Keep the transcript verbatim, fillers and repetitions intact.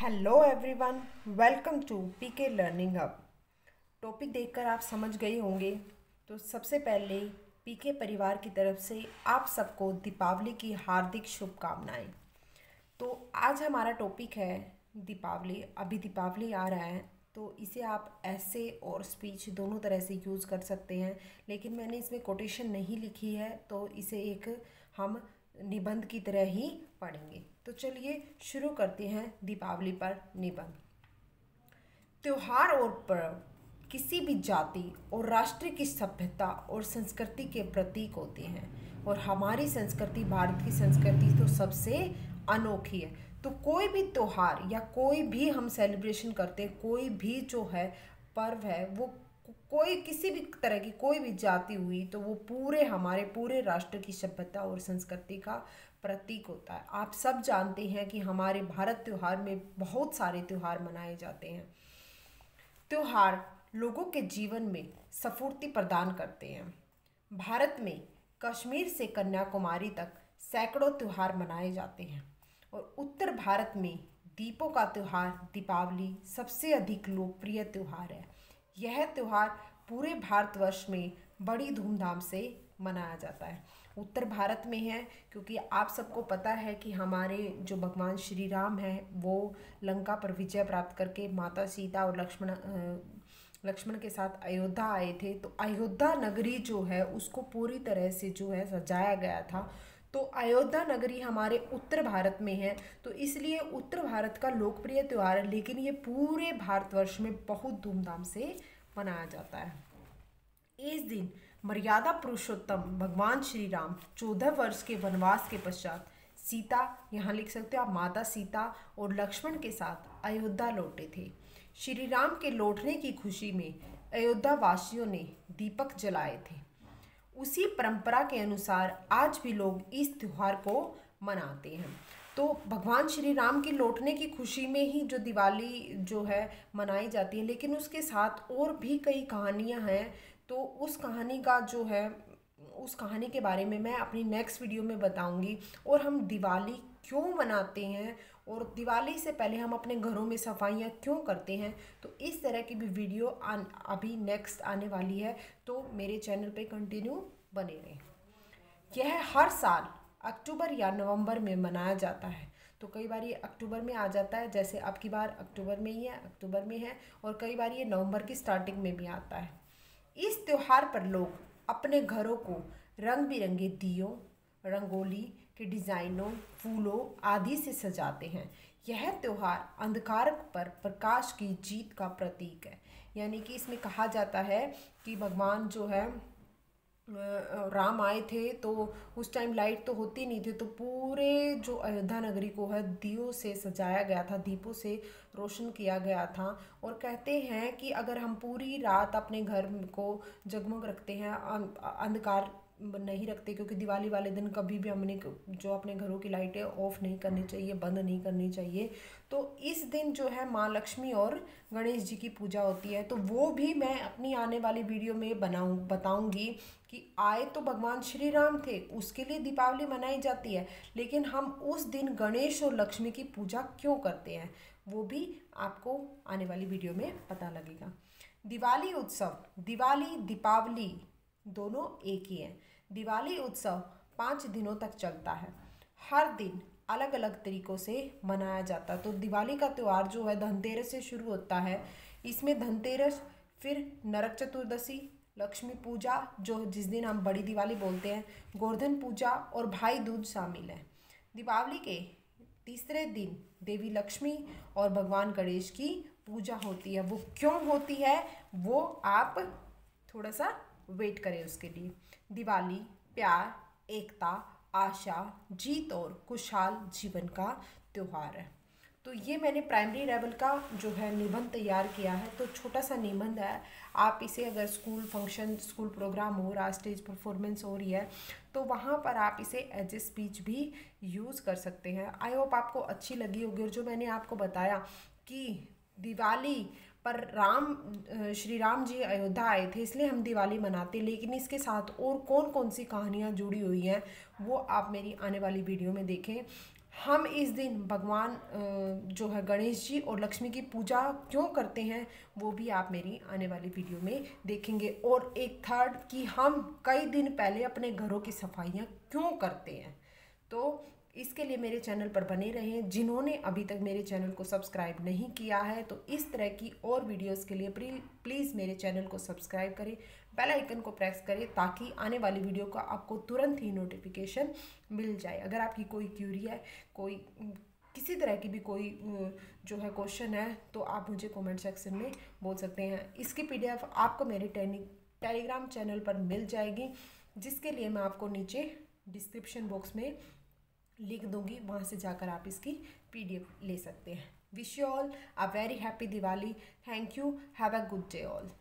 Hello everyone, welcome to PK learning hub. Topic देखकर आप समझ गए होंगे। तो सबसे पहले पीके परिवार की तरफ से आप सबको दीपावली की हार्दिक शुभकामनाएं। तो आज हमारा टॉपिक है दीपावली। अभी दीपावली आ रहा है तो इसे आप ऐसे और स्पीच दोनों तरह से यूज़ कर सकते हैं, लेकिन मैंने इसमें कोटेशन नहीं लिखी है तो इसे एक हम निबंध की तरह ही पढ़ेंगे। तो चलिए शुरू करते हैं दीपावली पर निबंध। त्योहार और पर्व किसी भी जाति और राष्ट्र की सभ्यता और संस्कृति के प्रतीक होते हैं, और हमारी संस्कृति, भारत की संस्कृति तो सबसे अनोखी है। तो कोई भी त्योहार या कोई भी हम सेलिब्रेशन करते हैं, कोई भी जो है पर्व है, वो कोई किसी भी तरह की कोई भी जाति हुई तो वो पूरे हमारे पूरे राष्ट्र की सभ्यता और संस्कृति का प्रतीक होता है। आप सब जानते हैं कि हमारे भारत त्योहार में बहुत सारे त्योहार मनाए जाते हैं। त्योहार लोगों के जीवन में स्फूर्ति प्रदान करते हैं। भारत में कश्मीर से कन्याकुमारी तक सैकड़ों त्योहार मनाए जाते हैं, और उत्तर भारत में दीपों का त्योहार दीपावली सबसे अधिक लोकप्रिय त्योहार है। यह त्यौहार पूरे भारतवर्ष में बड़ी धूमधाम से मनाया जाता है। उत्तर भारत में है क्योंकि आप सबको पता है कि हमारे जो भगवान श्री राम हैं वो लंका पर विजय प्राप्त करके माता सीता और लक्ष्मण लक्ष्मण के साथ अयोध्या आए थे। तो अयोध्या नगरी जो है उसको पूरी तरह से जो है सजाया गया था। तो अयोध्या नगरी हमारे उत्तर भारत में है, तो इसलिए उत्तर भारत का लोकप्रिय त्यौहार है, लेकिन ये पूरे भारतवर्ष में बहुत धूमधाम से मनाया जाता है। इस दिन मर्यादा पुरुषोत्तम भगवान श्री राम चौदह वर्ष के वनवास के पश्चात सीता, यहाँ लिख सकते हो आप, माता सीता और लक्ष्मण के साथ अयोध्या लौटे थे। श्री राम के लौटने की खुशी में अयोध्या वासियों ने दीपक जलाए थे। उसी परंपरा के अनुसार आज भी लोग इस त्यौहार को मनाते हैं। तो भगवान श्री राम के लौटने की खुशी में ही जो दिवाली जो है मनाई जाती है, लेकिन उसके साथ और भी कई कहानियां हैं। तो उस कहानी का जो है उस कहानी के बारे में मैं अपनी नेक्स्ट वीडियो में बताऊंगी, और हम दिवाली क्यों मनाते हैं और दिवाली से पहले हम अपने घरों में सफाइयाँ क्यों करते हैं। तो इस तरह की भी वीडियो आन, अभी नेक्स्ट आने वाली है, तो मेरे चैनल पे कंटिन्यू बने रहें। यह हर साल अक्टूबर या नवंबर में मनाया जाता है। तो कई बार ये अक्टूबर में आ जाता है, जैसे अब की बार अक्टूबर में ही है, अक्टूबर में है, और कई बार ये नवंबर की स्टार्टिंग में भी आता है। इस त्यौहार पर लोग अपने घरों को रंग बिरंगे दियों, रंगोली के डिज़ाइनों, फूलों आदि से सजाते हैं। यह त्यौहार अंधकार पर प्रकाश की जीत का प्रतीक है। यानी कि इसमें कहा जाता है कि भगवान जो है राम आए थे तो उस टाइम लाइट तो होती नहीं थी, तो पूरे जो अयोध्या नगरी को है दियों से सजाया गया था, दीपों से रोशन किया गया था। और कहते हैं कि अगर हम पूरी रात अपने घर को जगमग रखते हैं, अंधकार नहीं रखते, क्योंकि दिवाली वाले दिन कभी भी हमने जो अपने घरों की लाइटें ऑफ नहीं करनी चाहिए, बंद नहीं करनी चाहिए। तो इस दिन जो है माँ लक्ष्मी और गणेश जी की पूजा होती है। तो वो भी मैं अपनी आने वाली वीडियो में बनाऊँ बताऊँगी कि आए तो भगवान श्री राम थे, उसके लिए दीपावली मनाई जाती है, लेकिन हम उस दिन गणेश और लक्ष्मी की पूजा क्यों करते हैं, वो भी आपको आने वाली वीडियो में पता लगेगा। दिवाली उत्सव, दिवाली दीपावली दोनों एक ही हैं। दिवाली उत्सव पाँच दिनों तक चलता है। हर दिन अलग अलग तरीक़ों से मनाया जाता है। तो दिवाली का त्यौहार जो है धनतेरस से शुरू होता है। इसमें धनतेरस, फिर नरक चतुर्दशी, लक्ष्मी पूजा जो जिस दिन हम बड़ी दिवाली बोलते हैं, गोवर्धन पूजा और भाई दूज शामिल है। दीपावली के तीसरे दिन देवी लक्ष्मी और भगवान गणेश की पूजा होती है। वो क्यों होती है वो आप थोड़ा सा वेट करें उसके लिए। दिवाली प्यार, एकता, आशा, जीत और खुशहाल जीवन का त्यौहार है। तो ये मैंने प्राइमरी लेवल का जो है निबंध तैयार किया है। तो छोटा सा निबंध है, आप इसे अगर स्कूल फंक्शन, स्कूल प्रोग्राम हो रहा, स्टेज परफॉर्मेंस हो रही है, तो वहाँ पर आप इसे एज ए स्पीच भी यूज़ कर सकते हैं। आई होप आपको अच्छी लगी होगी। और जो मैंने आपको बताया कि दिवाली पर राम श्री राम जी अयोध्या आए थे इसलिए हम दिवाली मनाते हैं, लेकिन इसके साथ और कौन कौन सी कहानियाँ जुड़ी हुई हैं वो आप मेरी आने वाली वीडियो में देखें। हम इस दिन भगवान जो है गणेश जी और लक्ष्मी की पूजा क्यों करते हैं वो भी आप मेरी आने वाली वीडियो में देखेंगे। और एक थर्ड कि हम कई दिन पहले अपने घरों की सफाइयाँ क्यों करते हैं। तो इसके लिए मेरे चैनल पर बने रहें। जिन्होंने अभी तक मेरे चैनल को सब्सक्राइब नहीं किया है तो इस तरह की और वीडियोस के लिए प्लीज़ मेरे चैनल को सब्सक्राइब करें, बेल आइकन को प्रेस करें ताकि आने वाली वीडियो का आपको तुरंत ही नोटिफिकेशन मिल जाए। अगर आपकी कोई क्यूरी है, कोई किसी तरह की भी कोई जो है क्वेश्चन है तो आप मुझे कमेंट सेक्शन में बोल सकते हैं। इसकी पीडीएफ आपको मेरे टेलीग्राम चैनल पर मिल जाएगी, जिसके लिए मैं आपको नीचे डिस्क्रिप्शन बॉक्स में लिख दूंगी, वहाँ से जाकर आप इसकी पीडीएफ ले सकते हैं। Wish you all a very happy Diwali. Thank you. Have a good day all.